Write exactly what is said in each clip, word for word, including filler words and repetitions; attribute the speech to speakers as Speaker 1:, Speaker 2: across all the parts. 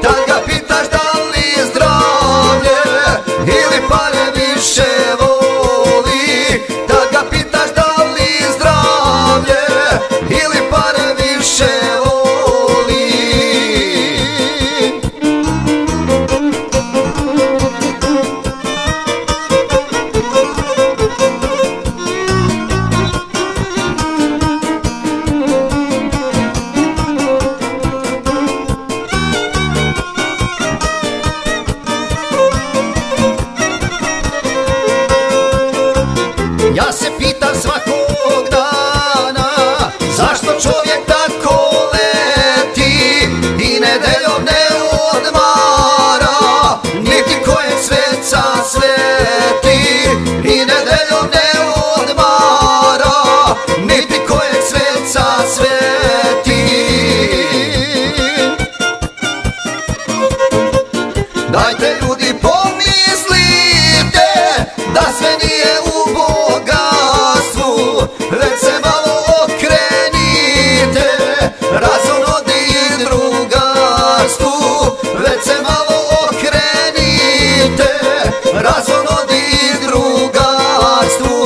Speaker 1: tad ga pitaš da li zdravlje ili pare više voli. Tad ga pitaš da li zdravlje ili pare više voli. Ja se pitam svakog dana zašto čovjek tako leti i nedeljom ne odmara, niti kojeg sveca sveti. I nedeljom ne odmara, niti kojeg sveca sveti. Dajte ljudi pomislite da sve nije u bogatstvu, već se malo okrenite razonodi i drugarstvu. Već se malo okrenite razonodi i drugarstvu.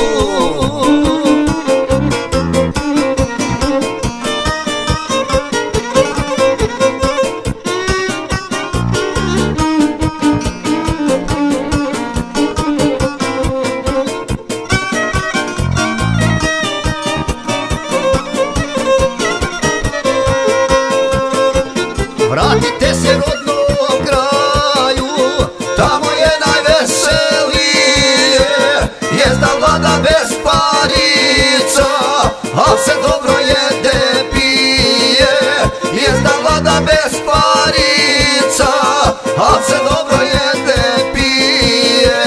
Speaker 1: Vratite se rodnom kraju, tamo je najveselije. Jest da vlada bez parica, al se dobro jede pije. Jest da vlada bez parica, al se dobro jede pije.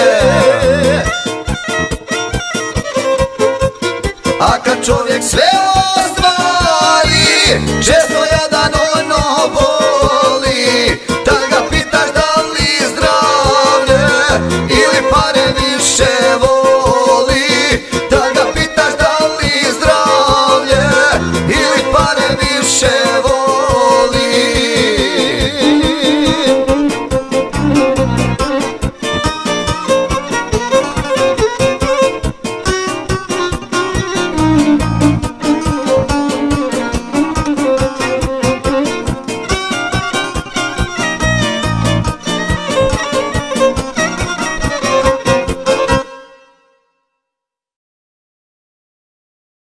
Speaker 1: A kad čovjek sve ostvari, često jedan ono boli.